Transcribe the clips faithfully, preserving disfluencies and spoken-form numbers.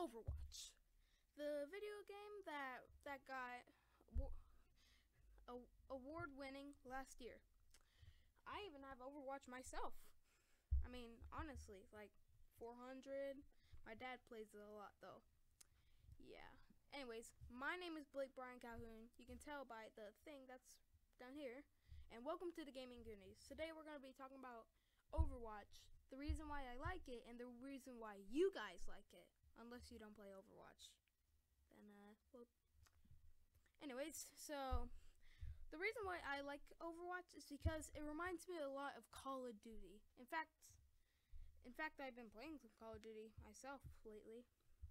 Overwatch, the video game that that got award winning last year. I even have Overwatch myself. I mean, honestly, like four hundred. My dad plays it a lot though. Yeah. Anyways, my name is Blake Brian Calhoun. You can tell by the thing that's down here. And welcome to the Gaming Goonies. Today we're going to be talking about Overwatch, the reason why I like it, and the reason why you guys like it. Unless you don't play Overwatch. Then, uh, well. Anyways, so the reason why I like Overwatch is because it reminds me a lot of Call of Duty. In fact, in fact, I've been playing some Call of Duty myself lately.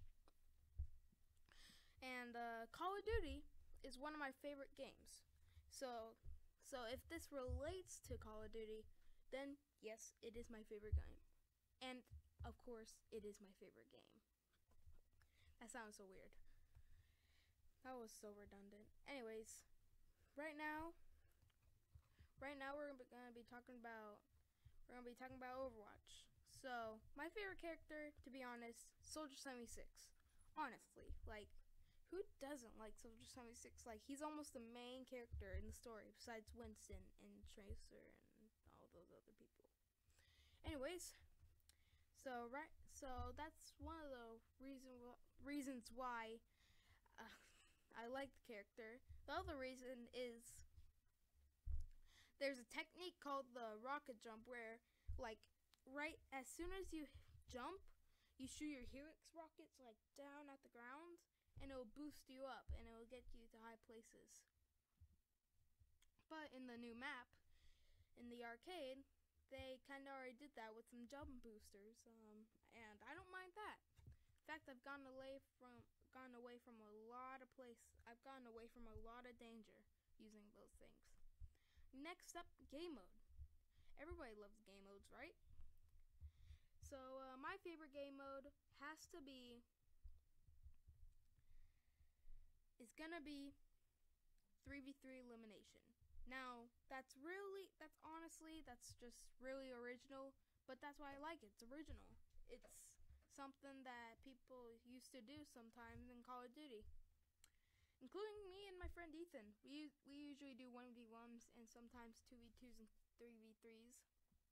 And uh, Call of Duty is one of my favorite games. So, so if this relates to Call of Duty, then yes, it is my favorite game. And of course, it is my favorite game. That sounds so weird. That was so redundant. Anyways, right now, right now we're gonna be talking about we're gonna be talking about Overwatch. So my favorite character, to be honest, Soldier seventy-six. Honestly, like, who doesn't like Soldier seventy-six? Like, he's almost the main character in the story, besides Winston and Tracer and all those other people. Anyways, so right, so that's one of the reason reasons why uh, I like the character. The other reason is there's a technique called the rocket jump where, like, right as soon as you jump, you shoot your Helix rockets like down at the ground, and it'll boost you up and it'll get you to high places. But in the new map, in the arcade, they kind of already did that with some jump boosters, um, and I don't mind that. In fact, I've gone away from gone away from a lot of place. I've gone away from a lot of danger using those things. Next up, game mode. Everybody loves game modes, right? So uh, my favorite game mode has to be is gonna be three v three elimination. Now, that's really, that's honestly, that's just really original, but that's why I like it. It's original. It's something that people used to do sometimes in Call of Duty, including me and my friend Ethan. We we usually do one v ones and sometimes two v twos and three v threes.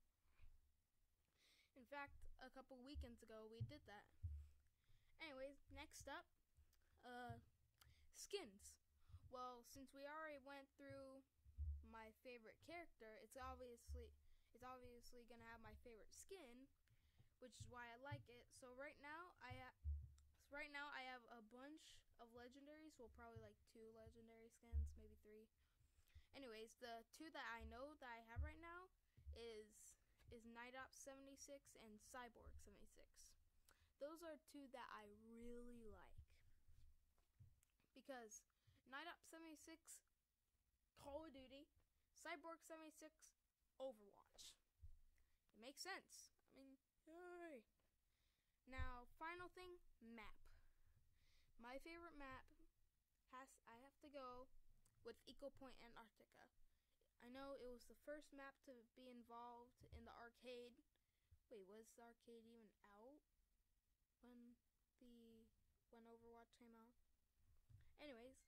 In fact, a couple weekends ago, we did that. Anyways, next up, uh, skins. Well, since we already went through my favorite character, it's obviously it's obviously gonna have my favorite skin, which is why I like it. So right now I ha right now I have a bunch of legendaries. Well, probably like two legendary skins, maybe three. Anyways, the two that I know that I have right now is is Night-Ops seventy-six and Cyborg seventy-six. Those are two that I really like because Night-Ops seventy-six, Call of Duty, Cyborg seventy-six, Overwatch. It makes sense. I mean, yay. Now, final thing, map. My favorite map has I have to go with Eco Point Antarctica. I know it was the first map to be involved in the arcade. Wait, was the arcade even out when the when Overwatch came out? Anyways,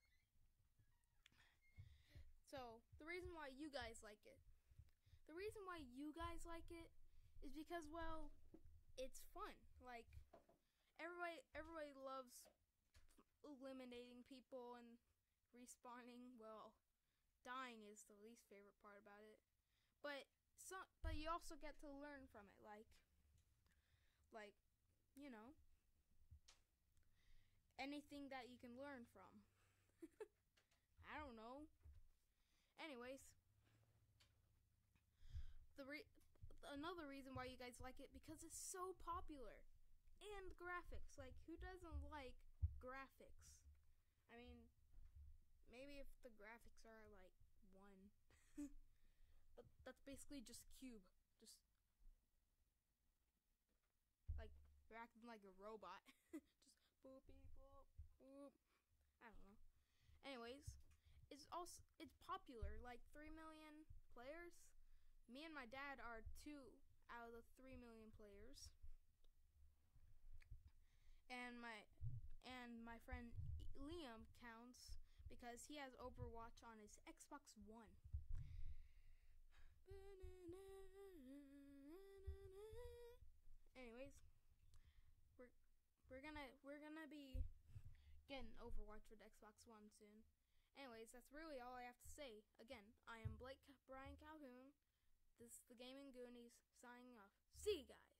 so the reason why you guys like it, the reason why you guys like it is because, well, it's fun. Like, everybody, everybody loves eliminating people and respawning. Well, dying is the least favorite part about it. But some, but you also get to learn from it. Like, like, you know, anything that you can learn from. I don't know. Anyways, the re another reason why you guys like it, because it's so popular. And graphics, like, who doesn't like graphics? I mean, maybe if the graphics are like one. But that's basically just cube. Just like you're acting like a robot. Just boop beep boop boop. I don't know. Anyways, it's also it's popular, like three million players. Me and my dad are two out of the three million players. And my my friend Liam counts because he has Overwatch on his Xbox One. Anyways, we're we're gonna we're gonna be getting Overwatch with Xbox One soon. Anyways, that's really all I have to say. Again, I am Blake Brian Calhoun. This is the Gaming Goonies signing off. See you guys.